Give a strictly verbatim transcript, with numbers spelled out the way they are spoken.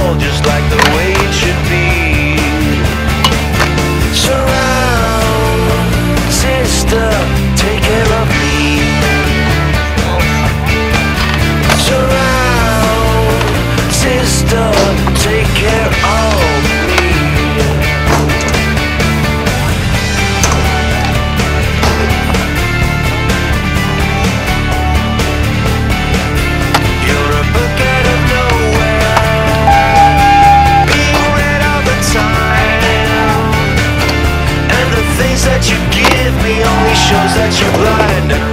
all just like the way it should be. Surround, sister, take care of me. Surround, sister, take care of me. You're a book out of nowhere, being read all the time, and the things that you give me only shows that you're blind.